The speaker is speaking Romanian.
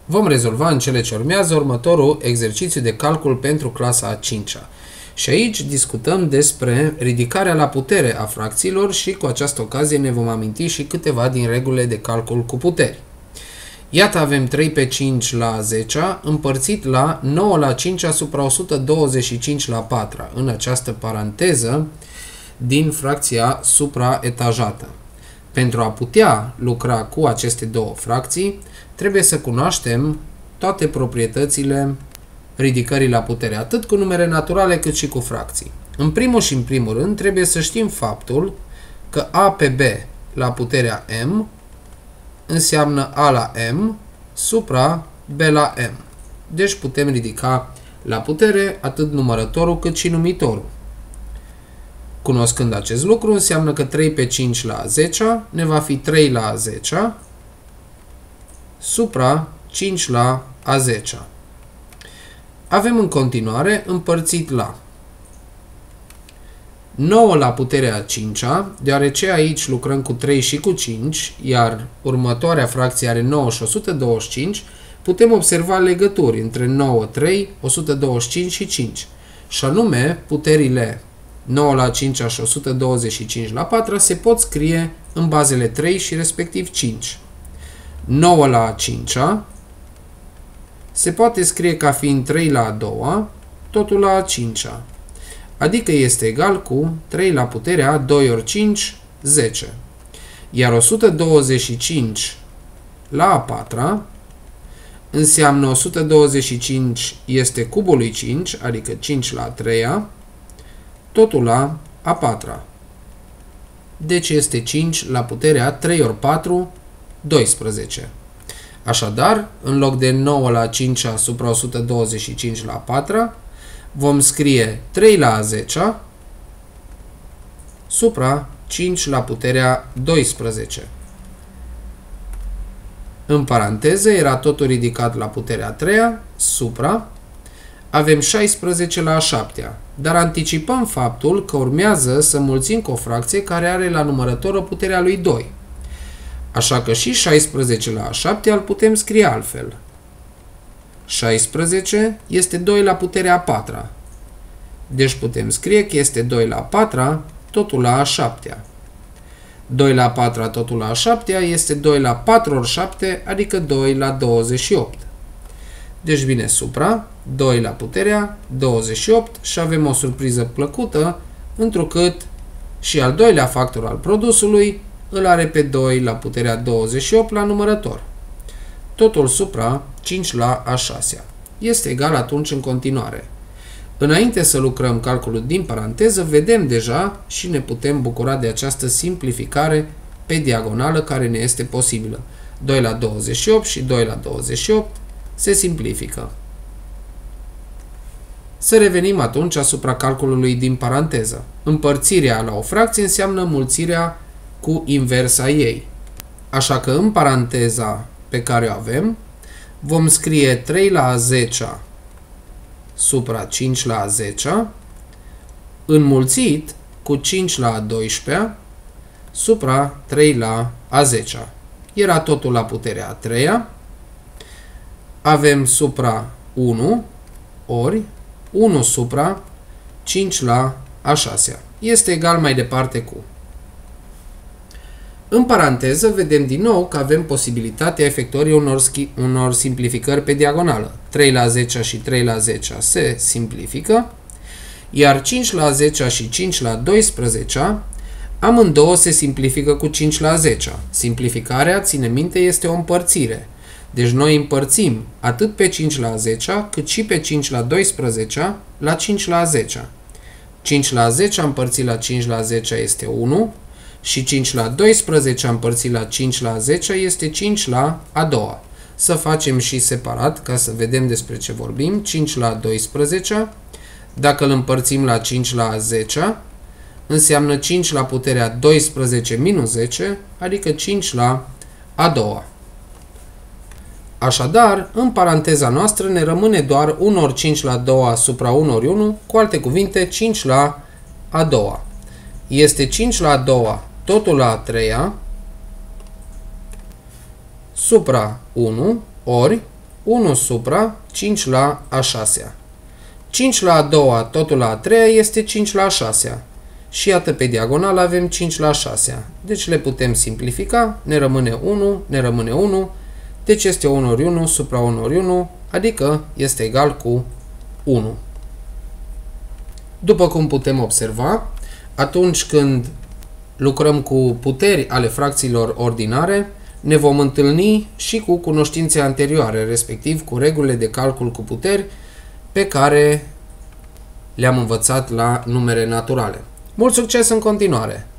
Vom rezolva în cele ce urmează următorul exercițiu de calcul pentru clasa a 5-a. Și aici discutăm despre ridicarea la putere a fracțiilor și cu această ocazie ne vom aminti și câteva din regulile de calcul cu puteri. Iată, avem 3 pe 5 la 10 împărțit la 9 la 5 asupra 125 la 4 în această paranteză din fracția supraetajată. Pentru a putea lucra cu aceste două fracții, trebuie să cunoaștem toate proprietățile ridicării la putere, atât cu numere naturale cât și cu fracții. În primul și în primul rând, trebuie să știm faptul că a pe b la puterea m înseamnă a la m supra b la m. Deci putem ridica la putere atât numărătorul cât și numitorul. Cunoscând acest lucru, înseamnă că 3 pe 5 la 10 ne va fi 3 la 10 supra 5 la a 10. Avem în continuare împărțit la 9 la puterea a 5-a, deoarece aici lucrăm cu 3 și cu 5, iar următoarea fracție are 9 și 125, putem observa legături între 9, 3, 125 și 5. Și anume, puterile 9 la 5 și 125 la 4 se pot scrie în bazele 3 și respectiv 5. 9 la 5 se poate scrie ca fiind 3 la a doua, totul la a 5-a. Adică este egal cu 3 la puterea 2 ori 5, 10. Iar 125 la a 4-a înseamnă 125 este cubul lui 5, adică 5 la a 3-a, totul la a 4-a. Deci este 5 la puterea 3 ori 4, 12. Așadar, în loc de 9 la 5 asupra 125 la 4, vom scrie 3 la a 10 supra 5 la puterea 12. În paranteză era totul ridicat la puterea 3 supra, avem 16 la a 7, dar anticipăm faptul că urmează să mulțim cu o fracție care are la numărător puterea lui 2. Așa că și 16 la a 7 îl putem scrie altfel. 16 este 2 la puterea a 4. Deci putem scrie că este 2 la a 4 totul la a 7. 2 la a 4 totul la a 7 este 2 la 4 ori 7, adică 2 la 28. Deci vine supra 2 la puterea 28 și avem o surpriză plăcută, întrucât și al doilea factor al produsului îl are pe 2 la puterea 28 la numărător. Totul supra 5 la a 6. Este egal atunci în continuare. Înainte să lucrăm calculul din paranteză, vedem deja și ne putem bucura de această simplificare pe diagonală care ne este posibilă. 2 la 28 și 2 la 28 se simplifică. Să revenim atunci asupra calculului din paranteză. Împărțirea la o fracție înseamnă mulțirea cu inversa ei. Așa că în paranteza pe care o avem, vom scrie 3 la a 10 supra 5 la a 10 înmulțit cu 5 la a 12 supra 3 la a 10. Era totul la puterea a 3. Avem supra 1 ori 1 supra 5 la a 6. Este egal mai departe cu. În paranteză, vedem din nou că avem posibilitatea efectuării unor simplificări pe diagonală. 3 la 10 și 3 la 10 se simplifică, iar 5 la 10 și 5 la 12 amândouă se simplifică cu 5 la 10. Simplificarea, ține minte, este o împărțire. Deci noi împărțim atât pe 5 la 10 cât și pe 5 la 12 la 5 la 10. 5 la 10 împărțit la 5 la 10 este 1. Și 5 la 12 împărțit la 5 la 10 este 5 la a doua. Să facem și separat ca să vedem despre ce vorbim. 5 la 12, dacă îl împărțim la 5 la 10, înseamnă 5 la puterea 12 minus 10, adică 5 la a doua. Așadar, în paranteza noastră ne rămâne doar 1 ori 5 la a doua supra 1 ori 1, cu alte cuvinte 5 la a doua. Este 5 la a doua totul la a treia supra 1 ori 1 supra 5 la a 6-a. 5 la a 2-a, totul la a 3-a este 5 la a 6-a. Și iată pe diagonală avem 5 la a 6-a. Deci le putem simplifica, ne rămâne 1, ne rămâne 1, deci este 1 ori 1 supra 1 ori 1, adică este egal cu 1. După cum putem observa, atunci când lucrăm cu puteri ale fracțiilor ordinare, ne vom întâlni și cu cunoștințe anterioare, respectiv cu regulile de calcul cu puteri pe care le-am învățat la numere naturale. Mult succes în continuare!